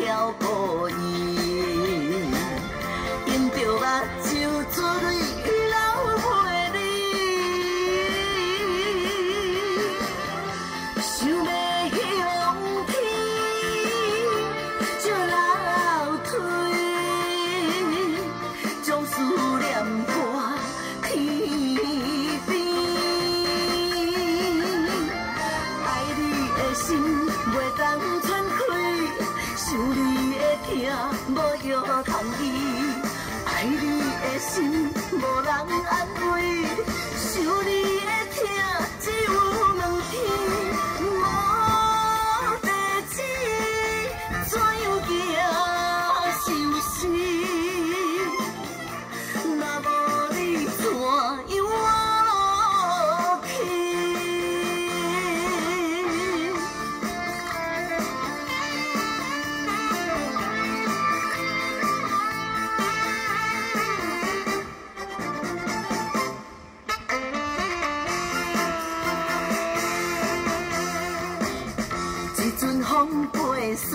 条孤燕，用着目睭珠泪流陪你，想要向天借楼梯，将思念挂天边。爱你的心袂当喘开，想你的痛无药通医。爱你的心无人安慰，想你的痛只有两天。无地址，怎样行收拾？若无你，怎样落去？一阵风飞沙，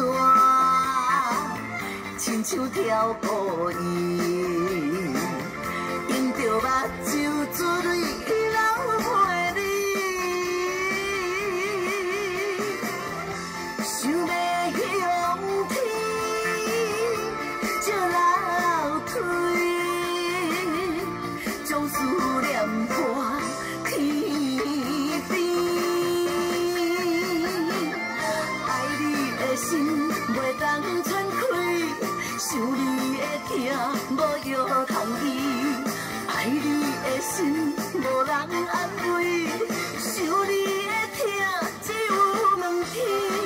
亲像条孤燕，用着目睭珠泪流陪你，想要向天借楼梯，将思念挂天边。心袂当喘开，想你的痛无药通医。爱你的心无人安慰，想你的痛只有两天。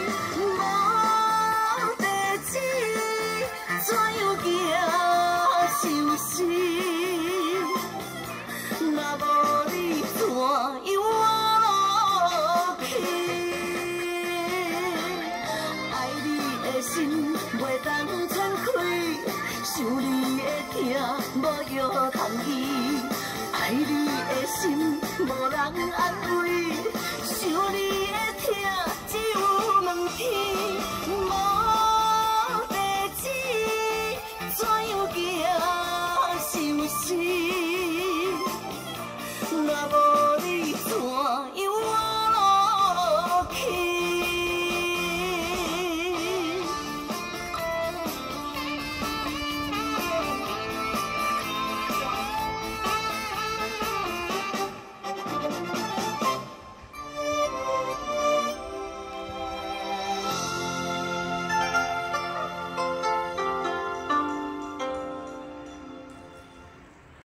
无地址，怎样行收拾？若无你，怎样落去？心袂当喘开，想你的痛无药通医。爱你的心无人安慰，想你的痛只有两天。